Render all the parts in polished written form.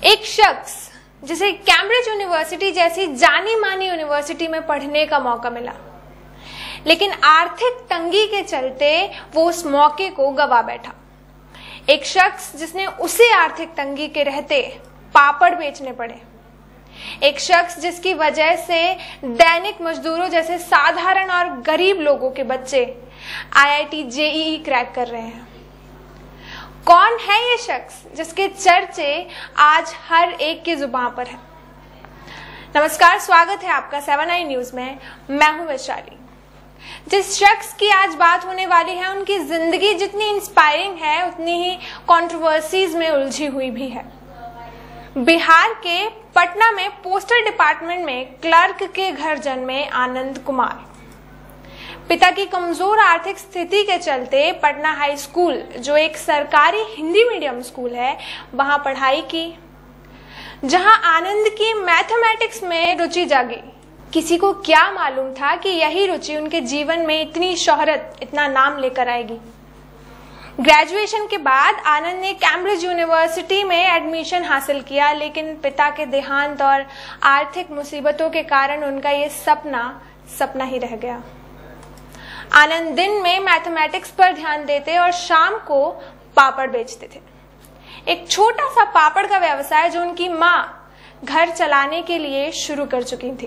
एक शख्स जिसे कैम्ब्रिज यूनिवर्सिटी जैसी जानी मानी यूनिवर्सिटी में पढ़ने का मौका मिला, लेकिन आर्थिक तंगी के चलते वो उस मौके को गवा बैठा। एक शख्स जिसने उसी आर्थिक तंगी के रहते पापड़ बेचने पड़े। एक शख्स जिसकी वजह से दैनिक मजदूरों जैसे साधारण और गरीब लोगों के बच्चे आईआईटी जेईई क्रैक कर रहे हैं। कौन है ये शख्स जिसके चर्चे आज हर एक की जुबान पर है? नमस्कार, स्वागत है आपका 7i न्यूज में। मैं हूं वैशाली। जिस शख्स की आज बात होने वाली है, उनकी जिंदगी जितनी इंस्पायरिंग है उतनी ही कंट्रोवर्सीज में उलझी हुई भी है। बिहार के पटना में पोस्टल डिपार्टमेंट में क्लर्क के घर जन्मे आनंद कुमार। पिता की कमजोर आर्थिक स्थिति के चलते पटना हाई स्कूल, जो एक सरकारी हिंदी मीडियम स्कूल है, वहां पढ़ाई की, जहां आनंद की मैथमेटिक्स में रुचि जागी। किसी को क्या मालूम था कि यही रुचि उनके जीवन में इतनी शोहरत, इतना नाम लेकर आएगी। ग्रेजुएशन के बाद आनंद ने कैम्ब्रिज यूनिवर्सिटी में एडमिशन हासिल किया, लेकिन पिता के देहांत और आर्थिक मुसीबतों के कारण उनका ये सपना ही रह गया। आनंद दिन में मैथमेटिक्स पर ध्यान देते और शाम को पापड़ बेचते थे। एक छोटा सा पापड़ का व्यवसाय जो उनकी माँ घर चलाने के लिए शुरू कर चुकी थी।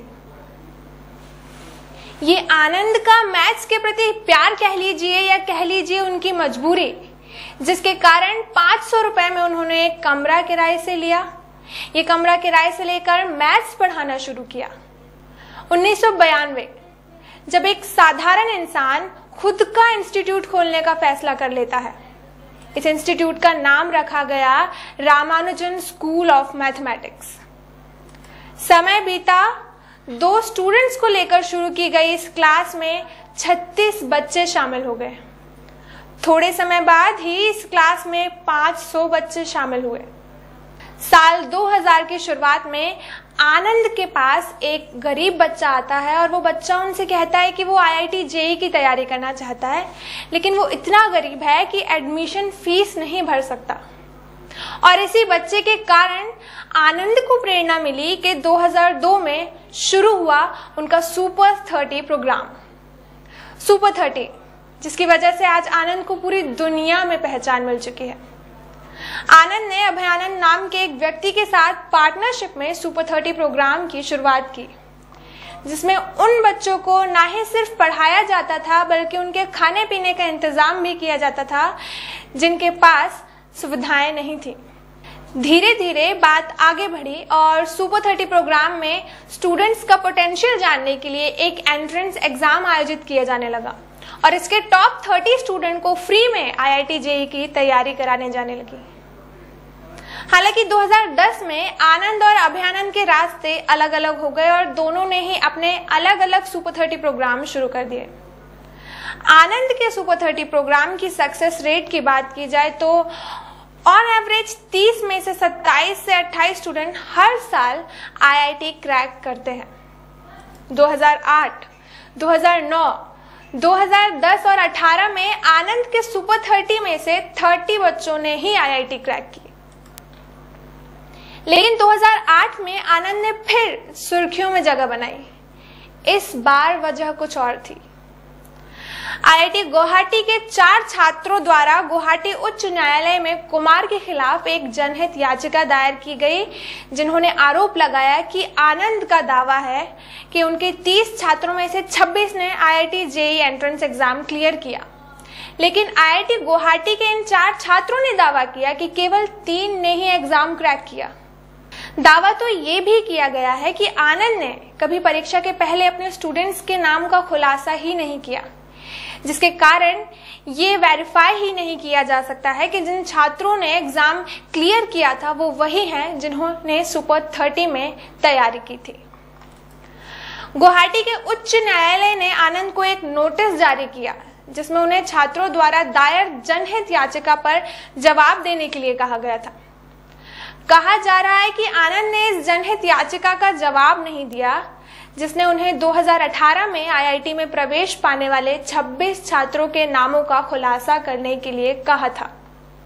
ये आनंद का मैथ्स के प्रति प्यार कह लीजिए या कह लीजिए उनकी मजबूरी, जिसके कारण 500 रुपए में उन्होंने एक कमरा किराए से लिया। ये कमरा किराए से लेकर मैथ्स पढ़ाना शुरू किया। 1992 जब एक साधारण इंसान खुद का इंस्टीट्यूट खोलने का फैसला कर लेता है। इस इंस्टीट्यूट का नाम रखा गया रामानुजन स्कूल ऑफ मैथमेटिक्स। समय बीता, 2 स्टूडेंट्स को लेकर शुरू की गई इस क्लास में 36 बच्चे शामिल हो गए। थोड़े समय बाद ही इस क्लास में 500 बच्चे शामिल हुए। साल 2000 की शुरुआत में आनंद के पास एक गरीब बच्चा आता है और वो बच्चा उनसे कहता है कि वो आईआईटी जेईई की तैयारी करना चाहता है, लेकिन वो इतना गरीब है कि एडमिशन फीस नहीं भर सकता। और इसी बच्चे के कारण आनंद को प्रेरणा मिली कि 2002 में शुरू हुआ उनका सुपर 30 प्रोग्राम। सुपर 30 जिसकी वजह से आज आनंद को पूरी दुनिया में पहचान मिल चुकी है। आनंद ने अभयानंद नाम के एक व्यक्ति के साथ पार्टनरशिप में सुपर 30 प्रोग्राम की शुरुआत की, जिसमें उन बच्चों को ना ही सिर्फ पढ़ाया जाता था बल्कि उनके खाने पीने का इंतजाम भी किया जाता था, जिनके पास सुविधाएं नहीं थी। धीरे धीरे बात आगे बढ़ी और सुपर 30 प्रोग्राम में स्टूडेंट्स का पोटेंशियल जानने के लिए एक एंट्रेंस एग्जाम आयोजित किया जाने लगा और इसके टॉप 30 स्टूडेंट को फ्री में आईआईटी जेईई की तैयारी कराने जाने लगी। हालांकि 2010 में आनंद और अभयानंद के रास्ते अलग अलग हो गए और दोनों ने ही अपने अलग अलग सुपर 30 प्रोग्राम शुरू कर दिए। आनंद के सुपर 30 प्रोग्राम की सक्सेस रेट की बात की जाए तो ऑन एवरेज 30 में से 27 से 28 स्टूडेंट हर साल आईआईटी क्रैक करते हैं। 2008, 2009, 2010 और 18 में आनंद के सुपर 30 में से 30 बच्चों ने ही आईआईटी क्रैक की। लेकिन 2008 में आनंद ने फिर सुर्खियों में जगह बनाई। इस बार वजह कुछ और थी। आईआईटी गुवाहाटी के 4 छात्रों द्वारा गुवाहाटी उच्च न्यायालय में कुमार के खिलाफ एक जनहित याचिका दायर की गई, जिन्होंने आरोप लगाया कि आनंद का दावा है कि उनके 30 छात्रों में से 26 ने IIT JEE entrance exam clear किया, लेकिन आईआईटी गुवाहाटी के इन 4 छात्रों ने दावा किया कि केवल 3 ने ही एग्जाम क्रैक किया। दावा तो ये भी किया गया है कि आनंद ने कभी परीक्षा के पहले अपने स्टूडेंट्स के नाम का खुलासा ही नहीं किया, जिसके कारण ये वेरीफाई ही नहीं किया जा सकता है कि जिन छात्रों ने एग्जाम क्लियर किया था वो वही हैं जिन्होंने सुपर 30 में तैयारी की थी। गुवाहाटी के उच्च न्यायालय ने आनंद को एक नोटिस जारी किया, जिसमें उन्हें छात्रों द्वारा दायर जनहित याचिका पर जवाब देने के लिए कहा गया था। कहा जा रहा है कि आनंद ने इस जनहित याचिका का जवाब नहीं दिया, जिसने उन्हें 2018 में आईआईटी में प्रवेश पाने वाले 26 छात्रों के नामों का खुलासा करने के लिए कहा था।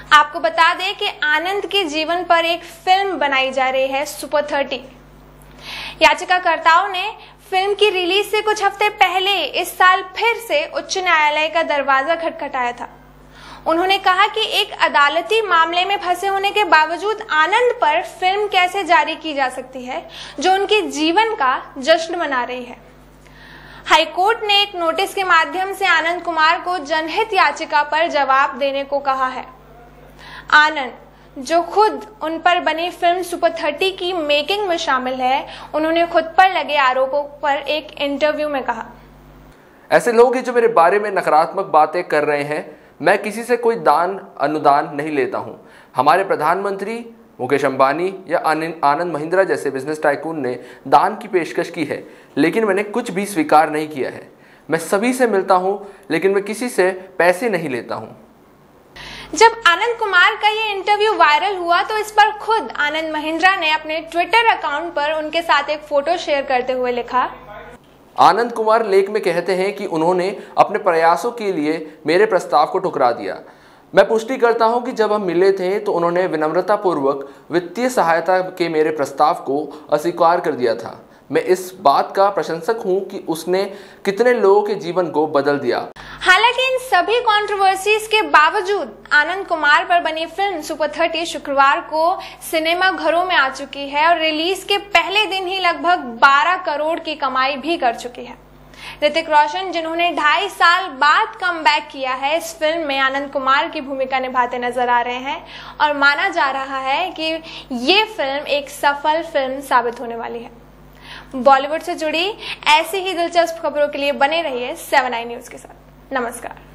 आपको बता दें कि आनंद के जीवन पर एक फिल्म बनाई जा रही है, सुपर 30। याचिकाकर्ताओं ने फिल्म की रिलीज से कुछ हफ्ते पहले इस साल फिर से उच्च न्यायालय का दरवाजा खटखटाया था। उन्होंने कहा कि एक अदालती मामले में फंसे होने के बावजूद आनंद पर फिल्म कैसे जारी की जा सकती है जो उनके जीवन का जश्न मना रही है। हाईकोर्ट ने एक नोटिस के माध्यम से आनंद कुमार को जनहित याचिका पर जवाब देने को कहा है। आनंद, जो खुद उन पर बनी फिल्म सुपर 30 की मेकिंग में शामिल है, उन्होंने खुद पर लगे आरोपों पर एक इंटरव्यू में कहा, ऐसे लोग हैं जो मेरे बारे में नकारात्मक बातें कर रहे हैं। मैं किसी से कोई दान अनुदान नहीं लेता हूं। हमारे प्रधानमंत्री मुकेश अंबानी या आनंद महिंद्रा जैसे बिजनेस टाइकून ने दान की पेशकश की है, लेकिन मैंने कुछ भी स्वीकार नहीं किया है। मैं सभी से मिलता हूं, लेकिन मैं किसी से पैसे नहीं लेता हूं। जब आनंद कुमार का ये इंटरव्यू वायरल हुआ तो इस पर खुद आनंद महिंद्रा ने अपने ट्विटर अकाउंट पर उनके साथ एक फोटो शेयर करते हुए लिखा, आनंद कुमार लेख में कहते हैं कि उन्होंने अपने प्रयासों के लिए मेरे प्रस्ताव को ठुकरा दिया। मैं पुष्टि करता हूं कि जब हम मिले थे तो उन्होंने विनम्रतापूर्वक वित्तीय सहायता के मेरे प्रस्ताव को अस्वीकार कर दिया था। मैं इस बात का प्रशंसक हूं कि उसने कितने लोगों के जीवन को बदल दिया। हालांकि इन सभी कंट्रोवर्सीज के बावजूद आनंद कुमार पर बनी फिल्म सुपर 30 शुक्रवार को सिनेमा घरों में आ चुकी है और रिलीज के पहले दिन ही लगभग 12 करोड़ की कमाई भी कर चुकी है। ऋतिक रोशन, जिन्होंने 2.5 साल बाद कमबैक किया है, इस फिल्म में आनंद कुमार की भूमिका निभाते नजर आ रहे हैं और माना जा रहा है कि ये फिल्म एक सफल फिल्म साबित होने वाली है। बॉलीवुड से जुड़ी ऐसी ही दिलचस्प खबरों के लिए बने रहिए 7i न्यूज के साथ। नमस्कार।